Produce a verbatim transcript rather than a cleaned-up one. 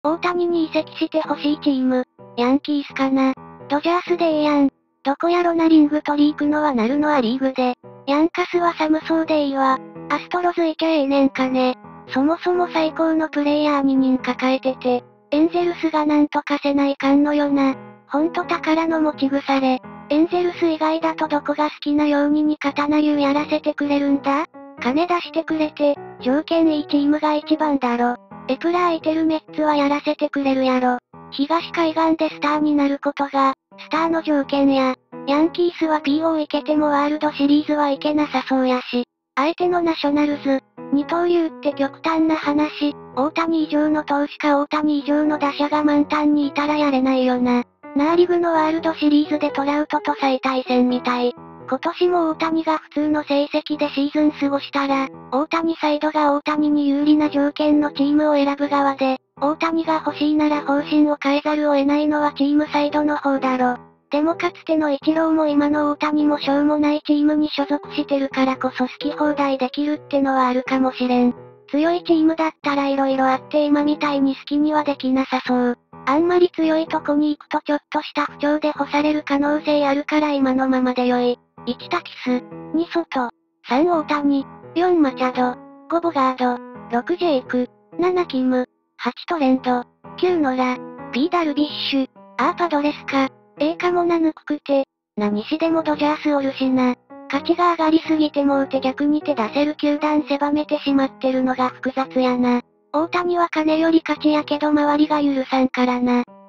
大谷に移籍してほしいチーム。ヤンキースかな。ドジャースでええやん。どこやろなリング取り行くのはなるのはリーグで。ヤンカスは寒そうでいいわ。アストロズ行きゃええねんかね。そもそも最高のプレイヤーににん抱えてて、エンゼルスがなんとかせないかんのよな。ほんと宝の持ち腐れ。エンゼルス以外だとどこが好きなようにに刀流やらせてくれるんだ？金出してくれて、条件いいチームが一番だろ。エプラ空いてるメッツはやらせてくれるやろ。東海岸でスターになることが、スターの条件や。ヤンキースは ピーオー いけてもワールドシリーズはいけなさそうやし。相手のナショナルズ、二刀流って極端な話、大谷以上の投手か大谷以上の打者が満タンにいたらやれないよな。ナーリグのワールドシリーズでトラウトと再対戦みたい。今年も大谷が普通の成績でシーズン過ごしたら、大谷サイドが大谷に有利な条件のチームを選ぶ側で、大谷が欲しいなら方針を変えざるを得ないのはチームサイドの方だろ。でもかつてのイチローも今の大谷もしょうもないチームに所属してるからこそ好き放題できるってのはあるかもしれん。強いチームだったら色々あって今みたいに好きにはできなさそう。あんまり強いとこに行くとちょっとした不調で干される可能性あるから今のままでよい。いちタキス、にソト、さん大谷、よんマチャド、ごボガード、ろくジェイク、ななキム、はちトレンド、きゅうノラ、ピーダルビッシュ、アーパドレスか、ええかもなぬくくて、何しでもドジャースおるしな。価値が上がりすぎてもうて逆に手出せる球団狭めてしまってるのが複雑やな。大谷は金より価値やけど周りが許さんからな。